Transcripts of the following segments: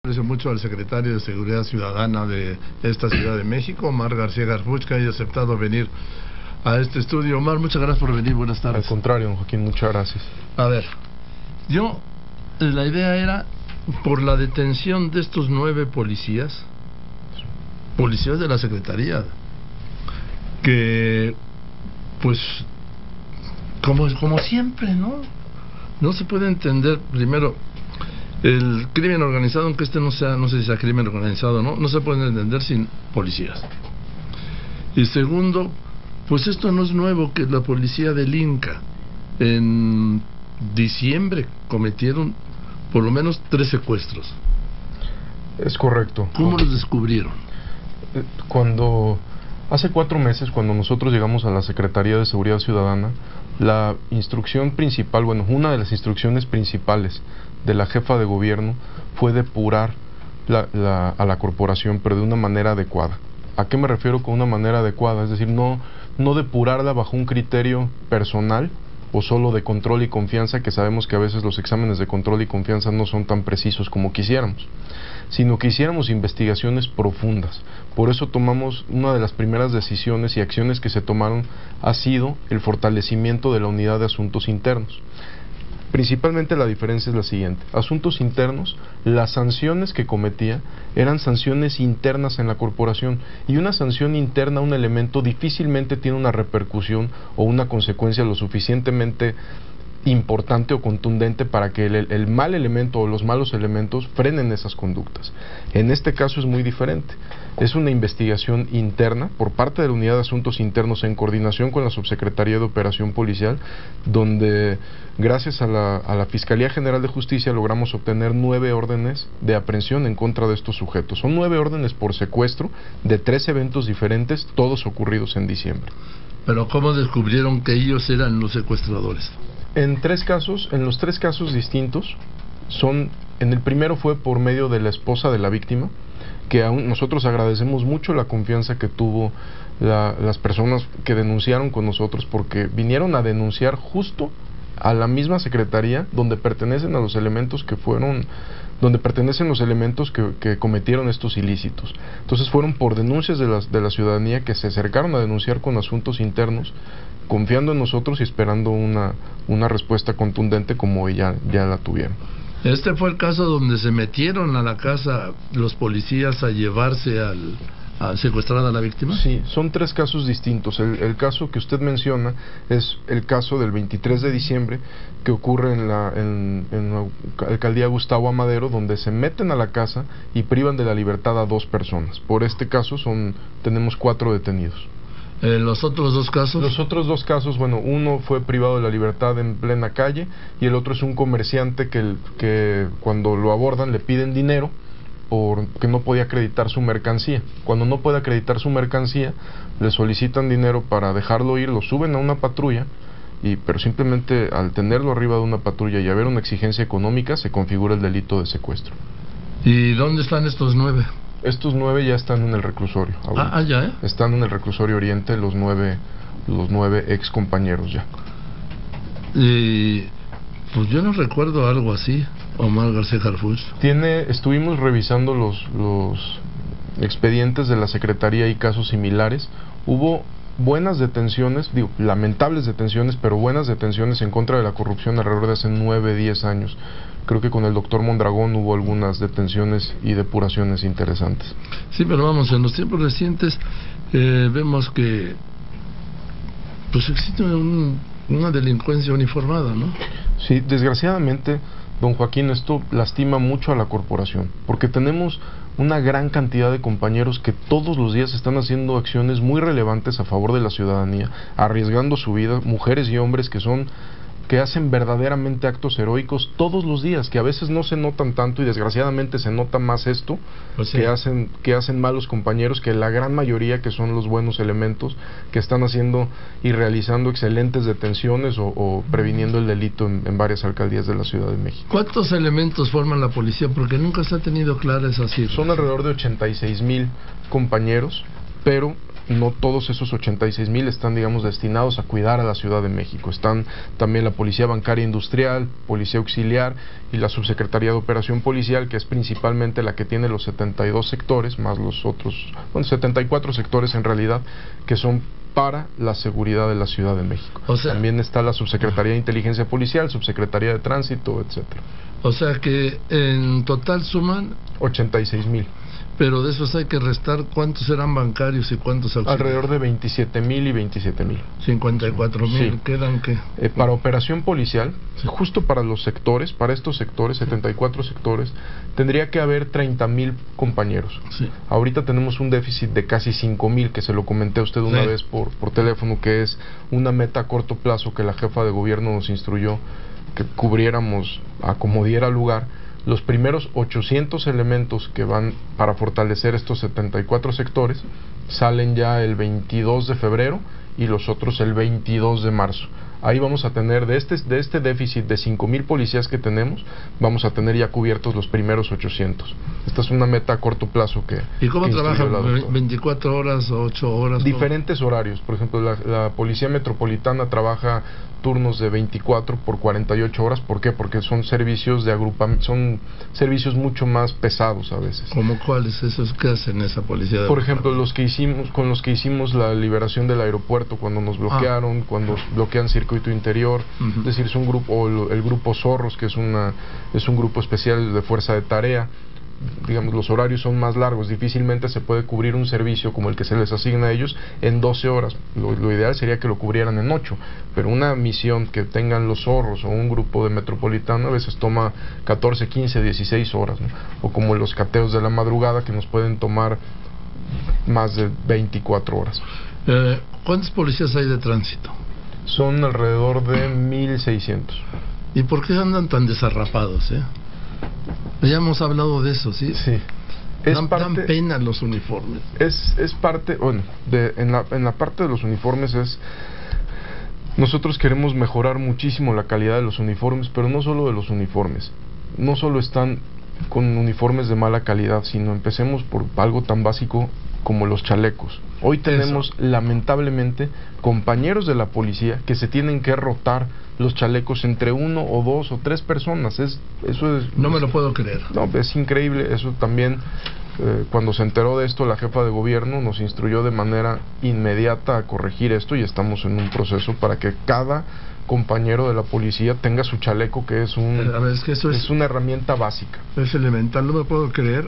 Aprecio mucho al secretario de Seguridad Ciudadana de esta Ciudad de México, Omar García Harfuch, que haya aceptado venir a este estudio. Omar, muchas gracias por venir, buenas tardes. Al contrario, don Joaquín, muchas gracias. A ver, la idea era, por la detención de estos 9 policías de la Secretaría, que, pues, como siempre, no se puede entender, primero, el crimen organizado, aunque no sé si sea crimen organizado, no se puede entender sin policías. Y segundo, pues esto no es nuevo, que la policía delinca. En diciembre cometieron por lo menos 3 secuestros. Es correcto. ¿Cómo los descubrieron? Hace 4 meses, cuando nosotros llegamos a la Secretaría de Seguridad Ciudadana, la instrucción principal, una de las instrucciones principales de la jefa de gobierno fue depurar a la corporación, pero de una manera adecuada. ¿A qué me refiero con una manera adecuada? Es decir, no depurarla bajo un criterio personal o solo de control y confianza, que sabemos que a veces los exámenes de control y confianza no son tan precisos como quisiéramos, sino que hiciéramos investigaciones profundas. Por eso tomamos, una de las primeras decisiones y acciones que se tomaron ha sido el fortalecimiento de la unidad de asuntos internos. Principalmente la diferencia es la siguiente: asuntos internos, las sanciones que cometía eran sanciones internas en la corporación, y una sanción interna, un elemento, difícilmente tiene una repercusión o una consecuencia lo suficientemente importante o contundente para que el mal elemento o los malos elementos frenen esas conductas. En este caso es muy diferente. Es una investigación interna por parte de la Unidad de Asuntos Internos en coordinación con la Subsecretaría de Operación Policial, donde gracias a la Fiscalía General de Justicia logramos obtener 9 órdenes de aprehensión en contra de estos sujetos. Son 9 órdenes por secuestro de 3 eventos diferentes, todos ocurridos en diciembre. Pero ¿cómo descubrieron que ellos eran los secuestradores? En los 3 casos distintos, en el primero fue por medio de la esposa de la víctima, que aún nosotros agradecemos mucho la confianza que tuvo las personas que denunciaron con nosotros, porque vinieron a denunciar justo a la misma secretaría donde pertenecen los elementos que cometieron estos ilícitos. Entonces fueron por denuncias de la ciudadanía que se acercaron a denunciar con asuntos internos, confiando en nosotros y esperando una respuesta contundente como ya la tuvieron. Este fue el caso donde se metieron a la casa los policías a llevarse a secuestrar a la víctima. Sí, son 3 casos distintos. El caso que usted menciona es el caso del 23 de diciembre que ocurre en la alcaldía Gustavo Amadero, donde se meten a la casa y privan de la libertad a 2 personas. Por este caso tenemos 4 detenidos. ¿Los otros 2 casos? Los otros 2 casos, uno fue privado de la libertad en plena calle, y el otro es un comerciante que cuando lo abordan le piden dinero porque no podía acreditar su mercancía. Cuando no puede acreditar su mercancía, le solicitan dinero para dejarlo ir, lo suben a una patrulla, pero simplemente al tenerlo arriba de una patrulla y haber una exigencia económica, se configura el delito de secuestro. ¿Y dónde están estos 9? Estos 9 ya están en el reclusorio. ¿Ya? Están en el reclusorio Oriente, los 9 ex compañeros ya. Pues yo no recuerdo algo así, Omar García Harfuch. Estuvimos revisando los expedientes de la Secretaría y casos similares. Hubo buenas detenciones, lamentables detenciones, pero buenas detenciones en contra de la corrupción alrededor de hace 9, 10 años. Creo que con el doctor Mondragón hubo algunas detenciones y depuraciones interesantes. Sí, pero en los tiempos recientes vemos que pues existe una delincuencia uniformada, ¿no? Sí, desgraciadamente, don Joaquín, esto lastima mucho a la corporación, porque tenemos una gran cantidad de compañeros que todos los días están haciendo acciones muy relevantes a favor de la ciudadanía, arriesgando su vida, mujeres y hombres que hacen verdaderamente actos heroicos todos los días, que a veces no se notan tanto, y desgraciadamente se nota más esto, pues sí, que hacen malos compañeros, que la gran mayoría que son los buenos elementos que están haciendo y realizando excelentes detenciones o previniendo el delito en varias alcaldías de la Ciudad de México. ¿Cuántos elementos forman la policía? Porque nunca se ha tenido clara esa cifra. Son alrededor de 86,000 compañeros, pero no todos esos 86,000 están, digamos, destinados a cuidar a la Ciudad de México. Están también la Policía Bancaria Industrial, Policía Auxiliar y la Subsecretaría de Operación Policial, que es principalmente la que tiene los 72 sectores, más los otros, 74 sectores en realidad, que son para la seguridad de la Ciudad de México. O sea, también está la Subsecretaría de Inteligencia Policial, Subsecretaría de Tránsito, etcétera. O sea que en total suman 86,000. Pero de esos hay que restar cuántos serán bancarios y cuántos auxiliares. Alrededor de 27,000 y 27,000. 54,000, sí. ¿Quedan qué? Para operación policial, justo para los sectores, para estos sectores, 74 sectores, tendría que haber 30,000 compañeros. Sí. Ahorita tenemos un déficit de casi 5,000, que se lo comenté a usted una vez por teléfono, que es una meta a corto plazo que la jefa de gobierno nos instruyó que cubriéramos a como diera lugar. Los primeros 800 elementos que van para fortalecer estos 74 sectores salen ya el 22 de febrero y los otros el 22 de marzo. Ahí vamos a tener, de este déficit de 5,000 policías que tenemos, vamos a tener ya cubiertos los primeros 800. Esta es una meta a corto plazo que... ¿Y cómo trabajan? ¿24 horas o 8 horas? Diferentes horarios. Por ejemplo, la Policía Metropolitana trabaja turnos de 24 por 48 horas. ¿Por qué? Porque son servicios de agrupamiento, son servicios mucho más pesados a veces. ¿Cómo cuáles esos que hacen esa policía? Por ejemplo, los que hicimos la liberación del aeropuerto, cuando nos bloquearon, cuando bloquean circuito interior, es decir, es un grupo, o el grupo Zorros, que es un grupo especial de fuerza de tarea. Digamos, los horarios son más largos, difícilmente se puede cubrir un servicio como el que se les asigna a ellos en 12 horas. Lo ideal sería que lo cubrieran en 8, pero una misión que tengan los Zorros o un grupo de Metropolitano a veces toma 14, 15, 16 horas, ¿no? O como los cateos de la madrugada, que nos pueden tomar más de 24 horas. ¿Cuántos policías hay de tránsito? Son alrededor de 1,600. ¿Y por qué andan tan desarrapados, Ya hemos hablado de eso, ¿sí? Sí. Dan pena los uniformes. Es parte, bueno, en la parte de los uniformes nosotros queremos mejorar muchísimo la calidad de los uniformes, pero no solo de los uniformes. No solo están con uniformes de mala calidad, sino empecemos por algo tan básico como los chalecos. Hoy tenemos lamentablemente compañeros de la policía que se tienen que rotar los chalecos entre 1 o 2 o 3 personas. No me lo puedo creer. No, es increíble. Eso también, cuando se enteró de esto, la jefa de gobierno nos instruyó de manera inmediata a corregir esto, y estamos en un proceso para que cada compañero de la policía tenga su chaleco, que es una herramienta básica. Es elemental. No me puedo creer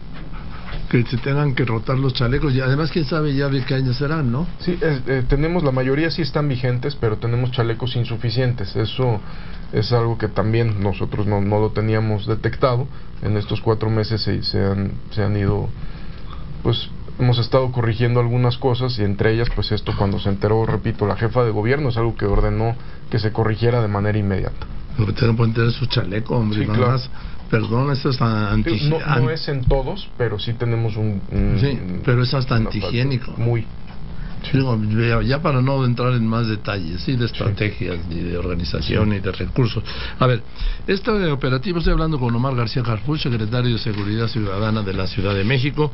que se tengan que rotar los chalecos, y además quién sabe ya de qué años serán, ¿no? Sí, tenemos, la mayoría sí están vigentes, pero tenemos chalecos insuficientes. Eso es algo que también nosotros no lo teníamos detectado. En estos 4 meses se han ido, pues hemos estado corrigiendo algunas cosas, y entre ellas, pues esto, cuando se enteró, repito, la jefa de gobierno, es algo que ordenó que se corrigiera de manera inmediata. Porque no pueden tener su chaleco, hombre, sí, nada claro. Más. Perdón, eso es no es en todos, pero sí tenemos sí, pero es hasta antihigiénico. Muy. Sí. Digo, ya para no entrar en más detalles, ¿sí? De estrategias, ni de organización, ni de recursos. A ver, este operativo, estoy hablando con Omar García Harfuch, secretario de Seguridad Ciudadana de la Ciudad de México.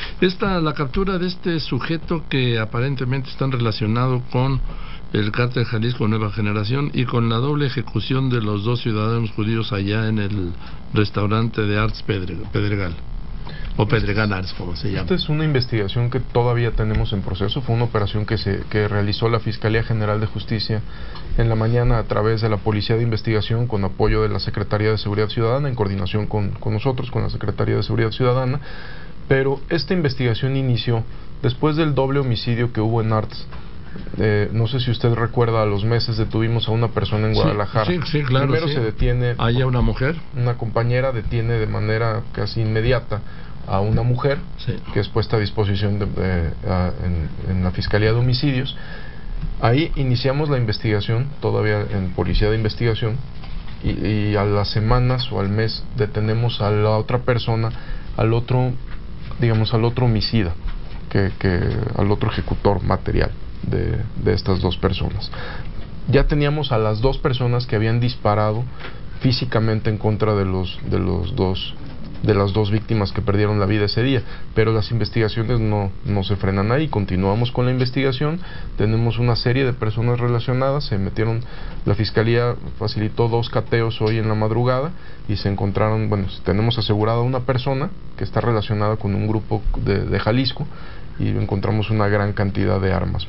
La captura de este sujeto que aparentemente están relacionado con el cártel Jalisco Nueva Generación y con la doble ejecución de los 2 ciudadanos judíos allá en el restaurante de Arts Pedregal, o Pedregal Arts, como se llama. Esta es una investigación que todavía tenemos en proceso. Fue una operación que realizó la Fiscalía General de Justicia en la mañana a través de la Policía de Investigación, con apoyo de la Secretaría de Seguridad Ciudadana, en coordinación con nosotros, con la Secretaría de Seguridad Ciudadana. Pero esta investigación inició después del doble homicidio que hubo en Arts. No sé si usted recuerda, a los meses detuvimos a una persona en Guadalajara. Sí, claro. Primero se detiene ¿Allá una mujer? Una compañera detiene de manera casi inmediata a una mujer, que es puesta a disposición en la Fiscalía de Homicidios. Ahí iniciamos la investigación, todavía en Policía de Investigación, y a las semanas o al mes detenemos a la otra persona, al otro homicida, al otro ejecutor material de estas 2 personas. Ya teníamos a las 2 personas que habían disparado físicamente en contra de los 2 de las 2 víctimas que perdieron la vida ese día, pero las investigaciones no se frenan ahí. Continuamos con la investigación, tenemos una serie de personas relacionadas, se metieron, la fiscalía facilitó 2 cateos hoy en la madrugada y se encontraron, bueno, tenemos asegurada una persona que está relacionada con un grupo de Jalisco, y encontramos una gran cantidad de armas,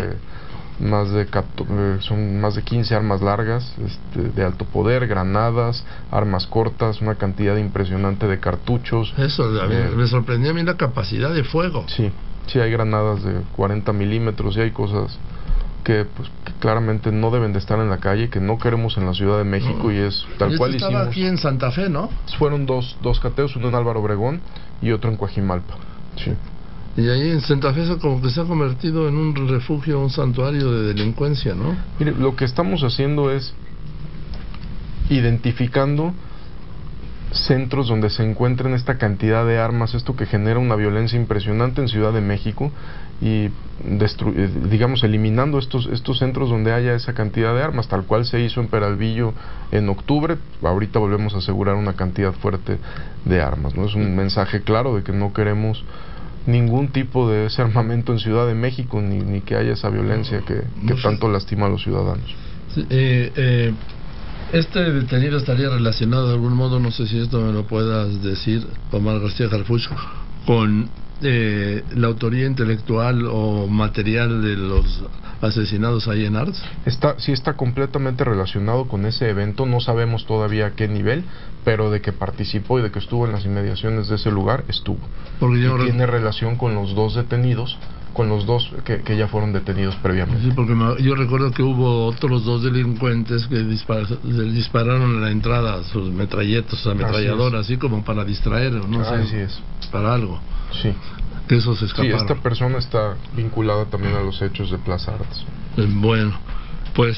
son más de 15 armas largas, de alto poder, granadas, armas cortas, una cantidad impresionante de cartuchos. Eso, me sorprendió a mí la capacidad de fuego. Sí, hay granadas de 40 milímetros y hay cosas que claramente no deben de estar en la calle, que no queremos en la Ciudad de México, y es tal cual hicimos. Estaba aquí en Santa Fe, ¿no? Fueron dos cateos, uno en Álvaro Obregón y otro en Coajimalpa. Sí. Y ahí en Santa Fe como que se ha convertido en un refugio, un santuario de delincuencia, ¿no? Mire, lo que estamos haciendo es identificando centros donde se encuentren esta cantidad de armas, esto que genera una violencia impresionante en Ciudad de México, y digamos eliminando estos centros donde haya esa cantidad de armas, tal cual se hizo en Peralvillo en octubre. Ahorita volvemos a asegurar una cantidad fuerte de armas, ¿no? Es un mensaje claro de que no queremos ningún tipo de ese armamento en Ciudad de México, ni que haya esa violencia que tanto lastima a los ciudadanos. Sí, este detenido estaría relacionado de algún modo, no sé si esto me lo puedas decir, Omar García Harfuch, con la autoría intelectual o material de los asesinados ahí en Arts. Sí está completamente relacionado con ese evento, no sabemos todavía a qué nivel, pero de que participó y de que estuvo en las inmediaciones de ese lugar, estuvo. Porque tiene relación con los 2 detenidos, con los 2 que ya fueron detenidos previamente. Sí, porque yo recuerdo que hubo otros 2 delincuentes que le dispararon en la entrada a sus metralletas, ametralladoras, así como para distraer, no sé, así es. Para algo. Sí. Que esos se escaparon. Sí, esta persona está vinculada también a los hechos de Plaza Arts. Bueno, pues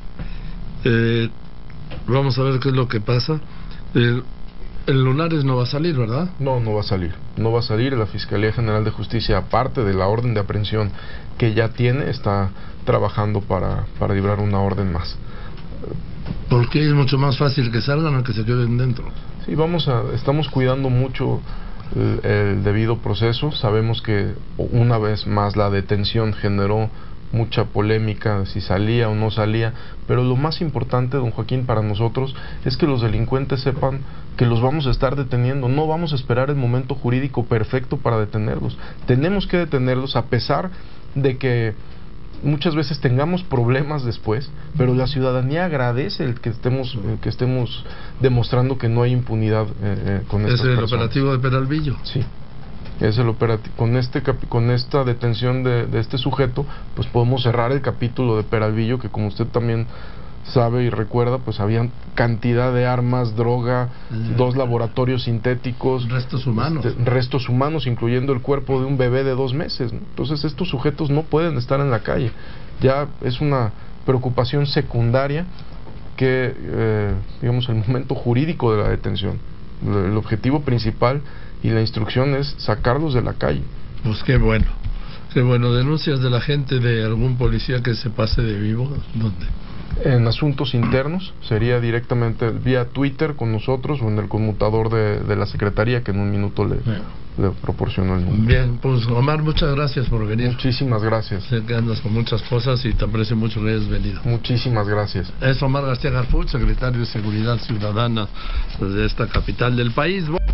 vamos a ver qué es lo que pasa. El Lunares no va a salir, ¿verdad? No va a salir. No va a salir. La Fiscalía General de Justicia, aparte de la orden de aprehensión que ya tiene, está trabajando para librar una orden más. Porque es mucho más fácil que salgan a que se queden dentro. Sí, estamos cuidando mucho el debido proceso. Sabemos que una vez más la detención generó mucha polémica, si salía o no salía, pero lo más importante, don Joaquín, para nosotros es que los delincuentes sepan que los vamos a estar deteniendo. No vamos a esperar el momento jurídico perfecto para detenerlos. Tenemos que detenerlos a pesar de que muchas veces tengamos problemas después, pero la ciudadanía agradece el que estemos demostrando que no hay impunidad con estas personas. Es el operativo de Peralvillo. Sí. Es el operativo. Con esta detención de este sujeto, pues podemos cerrar el capítulo de Peralvillo, que como usted también sabe y recuerda, pues había cantidad de armas, droga, 2 laboratorios sintéticos, restos humanos, incluyendo el cuerpo de un bebé de 2 meses, ¿no? Entonces estos sujetos no pueden estar en la calle. Ya es una preocupación secundaria que, digamos, el momento jurídico de la detención. El objetivo principal y la instrucción es sacarlos de la calle. Pues qué bueno. Denuncias de la gente, de algún policía que se pase de vivo, ¿dónde? En asuntos internos, sería directamente vía Twitter con nosotros o en el conmutador de la Secretaría, que en un minuto le proporciono el número. Bien, pues Omar, muchas gracias por venir. Muchísimas gracias. Sé que andas con muchas cosas y te aprecio mucho que hayas venido. Muchísimas gracias. Es Omar García Harfuch, secretario de Seguridad Ciudadana de esta capital del país.